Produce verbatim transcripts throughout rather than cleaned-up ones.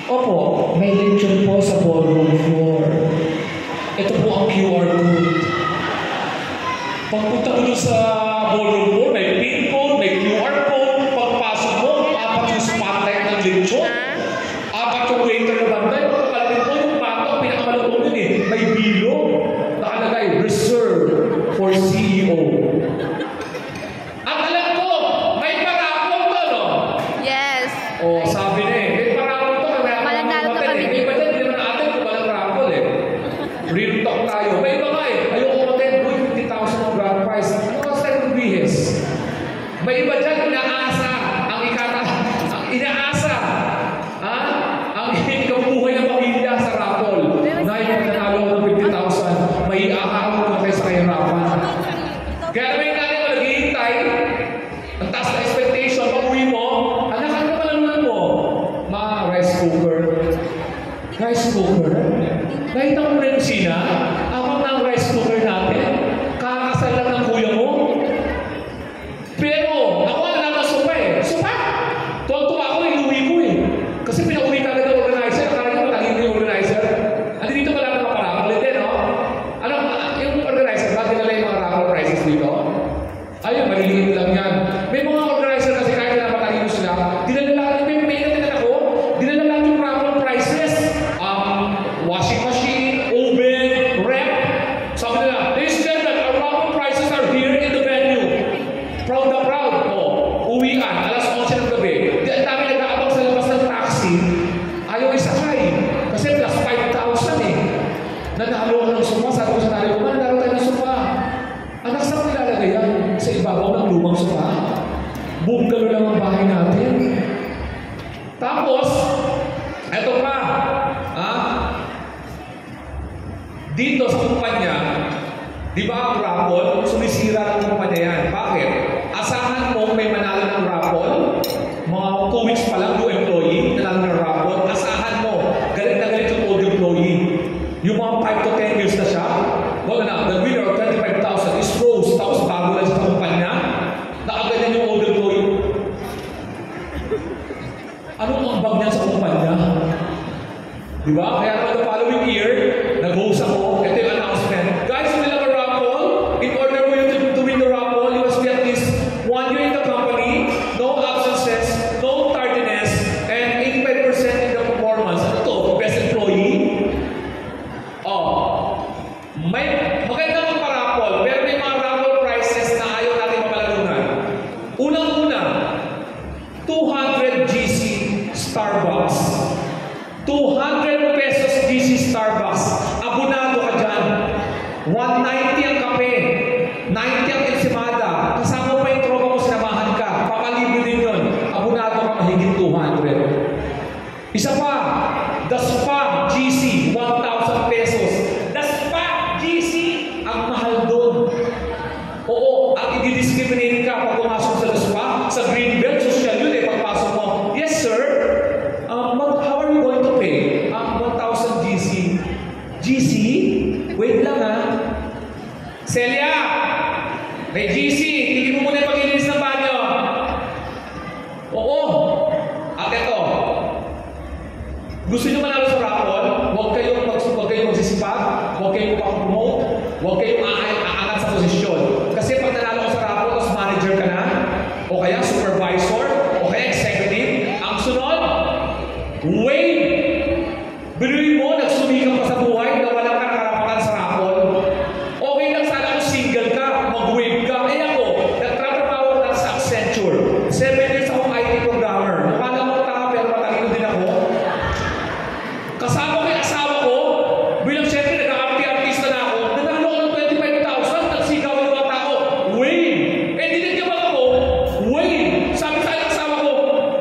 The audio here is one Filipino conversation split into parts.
Opo, may lechon po sa ballroom floor. Ito po ang Q R code. Pagpunta mo dun sa ballroom floor, may pin code, may Q R code. Pagpasok mo, apat yung spotlight ng lechon. Apat yung waiter na bantay. Pagkakalapit mo, yung pato, pinakamalutong yun eh. May bilog. Nakalagay, reserved for C E O. At alam ko, may parapol to, no? Yes. O, sabi na eh, may parapol to. Malanalo ka kami May iba dyan, hindi naman natin kung walang parapol eh. Real talk tayo. May iba nga eh, ayoko matin, fifty thousand ang grand prize. Ano ka sa ng bihes? May iba dyan, inaasa. Ang ikata, ang inaasa. Ha? Ang ikabuhay ng pamilya sa rapol. Nay, pag nanalo ko ng fifty thousand, may aakaw ko kayo sa kahirapan. Kaya may natin mo naghihintay, ang taas na expectation, pag-uwi mo, anak, ano ka lang mo? Ma, rice cooker. Rice cooker? Nakita mo na yung sina? Amang na ang rice cooker natin. Kakasal lang ng kuya mo. Pero, ako na lang ang sopa eh. Sopa? Tuwag-tuwa ako, inuwi ko eh. Kasi pinauwi ka agad ng organizer. Akala niyo matagin yung organizer. Andi dito pala ng mga parapol. Hindi, no? Ano, yung organizer, bakit nila yung mga raffle prizes dito? Ayun, maliliit lang yan. May mga organizer kasi kahit na matagin mo sila, dinala lang, may may natin ako, dinala lang yung raffle prizes. Um, washing machine, oven, rep. Sabi nila, ladies and gentlemen, our raffle prizes are here in the venue. Proud na proud. O, uwian, alas onse ng gabi. Di ang dami nag-aabang sa labas ng taxi, ayaw isakay. Kasi plus five thousand eh. Nanalo ko ng sopa, sabi ko sa nanay ko, man, nanalo tayo ng sopa. Anak, saan ko nilalagay yan? Sa ibabaw ng lumang sopa. Bungalo lang ang bahay natin. Tapos, eto pa, ha? Dito sa kumpanya, di ba ang raffle, sumisira ng kumpanya yan. Bakit? Asahan mo may manalo ng raffle, mga two weeks pa lang, new employee, nanalo ng raffle, asahan mo, galit na galit yung old employee. Yung mga five to ten years na siya, wala na, the winner of twenty-five thousand is Rose, tapos bago lang sa kumpanya, nakaganyan yung old employee. Anong ambag niya sa kumpanya? Di ba? Kaya naman the following year, nag-host ako, ito yung announcement. Guys, we have a raffle. In order for you to, to win the raffle, you must be at least one year in the company, no absences, no tardiness, and eighty-five percent in the performance. Ano to? Best employee? Oh. May maganda ng parapol, pero may mga raffle prizes na ayaw natin mapalalunan. Unang-una, two hundred G C Starbucks. two hundred pesos G C Starbucks. Abonado ka dyan. one ninety ang kape. ninety ang ensimada. Kasama pa yung tropa mo, sinamahan ka. Papalibre din yun. Abonado ka mahigit two hundred. Isa pa, the spa G C, one thousand pesos. The spa G C, ang mahal doon. Oo, at i-discriminate ka pag pumasok sa spa, sa Greenbelt, social yun eh, pagpasok mo. Yes, sir. Um, what, how are you going to pay? Um, one thousand G C. G C? Wait lang ha. Celia! May G C. Tingin mo muna yung pag-ilinis ng banyo. Oo. At ito. Gusto nyo manalo sa raffle? Huwag kayong, mag, huwag kayong magsisipag. Huwag kayong papromote. Huwag kayong aangat sa posisyon. Kasi pag nanalo ka sa raffle, tapos manager ka na, o kaya supervisor, o kaya executive, ang sunod, wait! Biruin mo, nagsumikap ka sa buhay na walang karapatan sa raffle. Okay lang sana kung single ka, mag-wave ka. Eh ako, nagtatrabaho na sa Accenture. Seven years akong I T programmer. Mukha lang ako tanga, pero matalino din ako. Kasama ko yung asawa ko, bilang syempre nag-arti-artista na ako, nanalo ko ng twenty-five thousand, nagsigaw yung mga tao. Wave! Eh, dinit ka ba ako? Wave! Sabi sa yung asawa ko,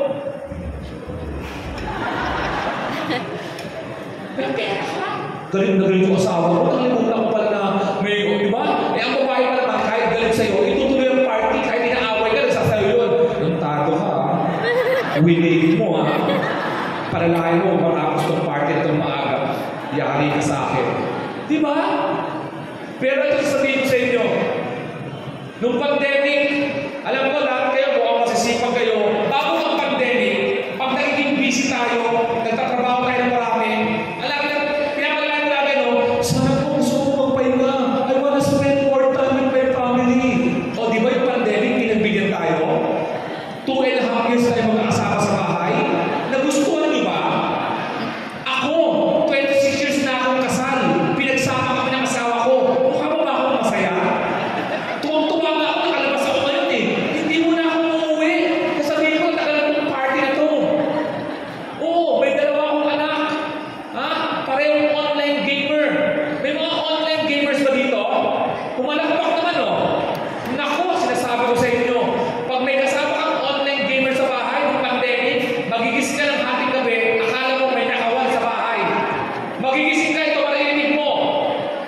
galing na galing yung asawa ko. Nakalimutan ko pala na may, di ba? Eh, ang babae pa naman, kahit galing sa'yo, itutuloy ang party, kahit inaaway ka, nagsasayo yun. Yung tago ka, ha? Winigin mo, ha? Paralahin mo, matapos ng party at itong maaga. Yari ka sa akin. Di ba? Pero ito sabihin ko sa inyo, nung pandemic, alam ko lahat kayo, mukhang masisipag kayo, bago ang pandemic, pag nagiging busy tayo, nagtatrabaho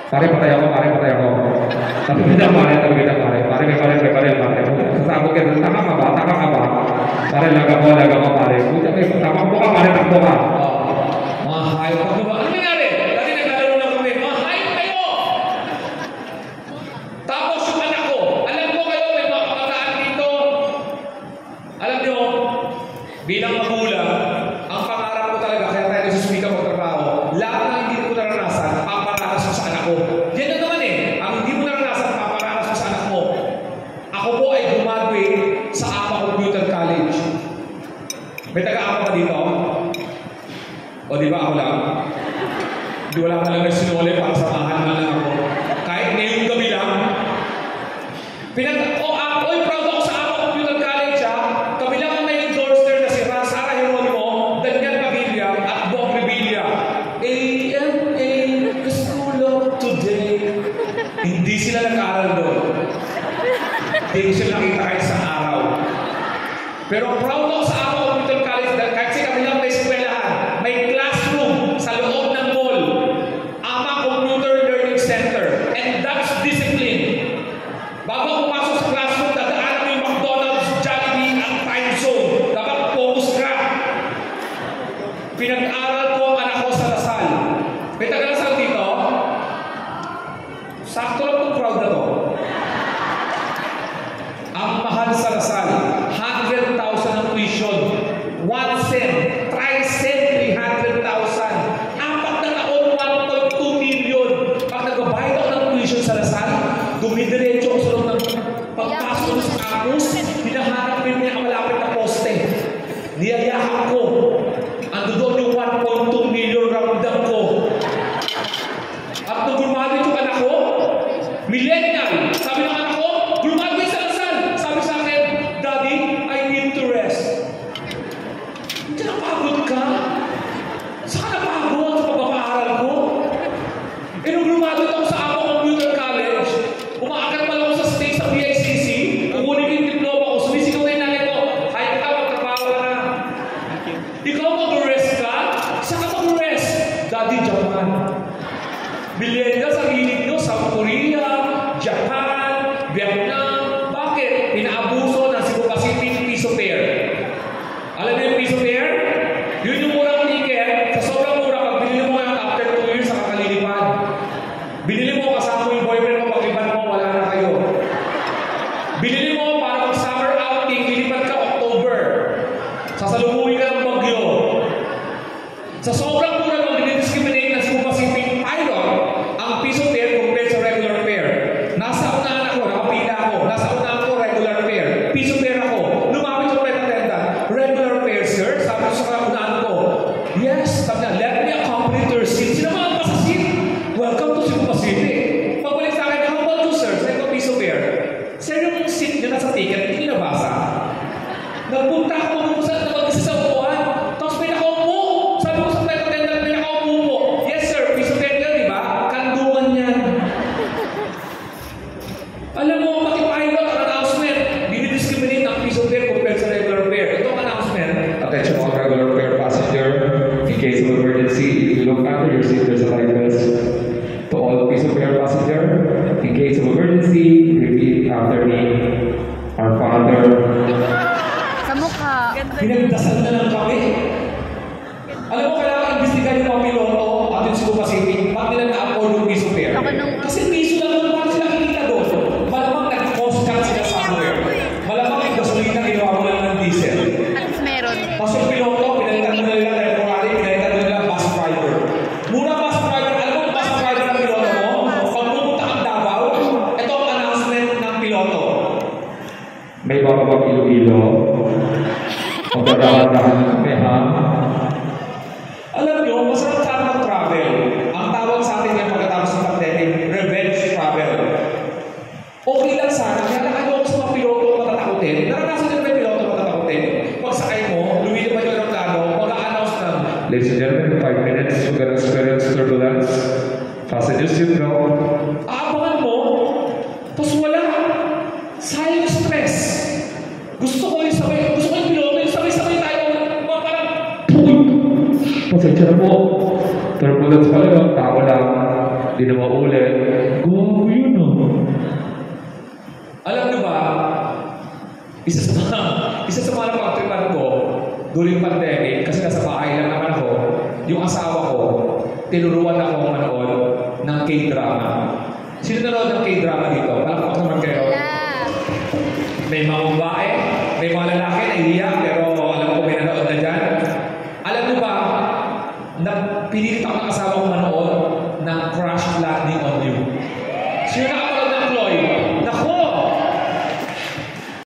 Pare, patay ako, pare, patay ako. Sabi kita, pare, sabi kita, pare. Pare, may pare, may pare, pare. Sasabog ka, tama ka ba? Tama ka ba? Pare, laga ko, laga ko, pare. Puta, may tama ko ka, pare, takbo ka. Mga hayop ka ba? Ano nangyari? Dati naglalaro lang kami. Mga hayop kayo! Tapos yung anak ko, alam ko kayo, may mga kabataan dito. Alam nyo, bilang magulang, ang pangarap ko talaga, kaya tayo nagsusumika magtrabaho, lahat ng hindi ko naranasan, paparanas mo sa anak ko. Yan na naman eh, ang hindi mo naranasan, paparanas mo sa anak mo. Ako po ay graduate sa A P A Computer College. May taga-A P A ba dito? O di ba ako lang? Hindi wala ka lang nagsinuli para samahan na lang ako. Kahit ngayong gabi lang. Pinag- o, oh, oy, proud ako sa A P A Computer College ha. Kami lang ang may endorser na si Sara Heronimo, Daniel Pavilla at Bob Revilla. A M A, the school of today. Hindi sila nag-aaral doon. Hindi sila nakita kahit sa araw. Pero proud ako sa A P A Computer College dahil kahit si kami lang may eskwelahan, may classroom sa loob ng mall. A P A Computer Learning Center. And that's discipline. Bago pumasok sa classroom, dadaanan mo yung McDonald's, Jollibee, at Time Zone. Dapat focus ka. Pinag-aral ko ang anak ko sa Lasal. May taga-Lasal dito? Sakto lang itong crowd na to. Ang mahal sa Lasal, one hundred thousand ang tuition. one cent, try cent, three hundred thousand. Apat na taon, one point two million. Pag nag-bayad ako ng tuition sa Lasal, dumidiretso ako sa loob ng pagpasok ko sa campus, hinahanap rin niya ang malapit na poste. Niyayahan ko. Ando doon yung one point two million ramdam ko. At nung gumamit yung anak ko, millennial, sabi ng anak ko, gumamit sa Lasal. Sabi sa akin, Daddy, I need to rest. Hindi napagod ka? Saan ka napagod sa pagpapaaral ko? Eh nung gumamit ako sa A P A Computer College, umaakat pala ako sa stage sa P I C C, kukunin yung diploma ko, sumisigaw na yung nanay ko, hayop ka, magtrabaho ka na. Ikaw mag-rest ka? Saan ka mag-rest? Daddy, Japan. Millennial sa hilig nyo, South Korea, Japan, Vietnam. Bakit? Pinaabuso ng Cebu Pacific Piso Fair. Alam niyo yung Piso Fair? Yun yung murang ticket. Sa sobrang mura, pag binili mo ngayon after two years, saka kalilipad. Binili mo kasama mo yung boyfriend mo, pag-iban mo, wala na kayo. Binili mo para mag-summer outing, lilipad ka October. Sasalubungin ka ng bagyo. Sa sobrang mura nung dinidiscriminate ng Cebu Pacific Pilot, ang Piso Fair compared sa regular fare. Nasa unahan ako, nakapila ako. Nasa unahan ko, regular fare. Piso Fair ako. Lumapit yung flight attendant. Regular fare, sir? Sabi ko sa unahan ko. Yes, sabi niya, let me accompany to your seat. Sino mga pa sa seat? Welcome to Cebu Pacific. Pagbalik sa akin, how about you, sir? Sabi ko, Piso Fair. Sir, yung seat nyo nasa ticket, hindi nabasa. Nagpunta ako mo sa mag-isa sa upuan. Tapos may nakaupo. Sabi ko sa flight attendant, may nakaupo mo. Yes, sir. Piso Fair ka, di ba? Kandungan yan. Alam mo, makipahilot ang announcement. Dinidiscriminate ang Piso Fair compared sa regular fare. Ito ang announcement. Attention all regular fare passenger. In case of emergency, if you look under your seat, there's a light vest. To all Piso Fare passenger, in case of emergency, repeat after me. Our Father. Sa mukha. Pinagdasal na lang kami. Alam mo, kailangan imbestigahan yung mga piloto at yung Cebu Pacific. Bakit nila na-afford yung Piso Fair? Ako nung- Kasi piso lang naman paano sila kikita doon. Malamang nag-cost cut sila somewhere. Malamang yung gasolina ginawa mo lang ng diesel. At meron. Tapos yung piloto, pinalitan mo na nila temporary, pinalitan mo nila bus driver. Muna bus driver, alam mo bus driver ng piloto mo? Pag pupunta kang Davao, ito ang announcement ng piloto. May bababang ilo-ilo. Magdadahan-dahan kami, ha? Alam nyo, masarap sa atin travel. Ang tawag sa atin yan pagkatapos ng pandemic, revenge travel. Okay lang sana, kaya lang ayaw ko sa mga piloto matatakutin. Naranasan din ba yung piloto matatakutin? Pag sakay mo, lumilipad yung aeroplano, mag-a-announce ng Ladies and gentlemen, in five minutes, we're gonna experience turbulence. Passengers, you know. aabangan mo, tapos wala. Sayang stress. Gusto ko yung sabay, gusto ko yung piloto, yung sabay-sabay tayo, mga parang Pasensya na po. Turbulence pala yun, tao lang. Hindi na maulit. Gago yun, no? Alam niyo ba, isa sa mga, isa sa mga napagtripan ko during pandemic, kasi nasa bahay lang naman ako, yung asawa ko, tinuruan ako manood ng K-drama. Sino nanood ng K-drama dito? Palakpak naman kayo. Wala. May mga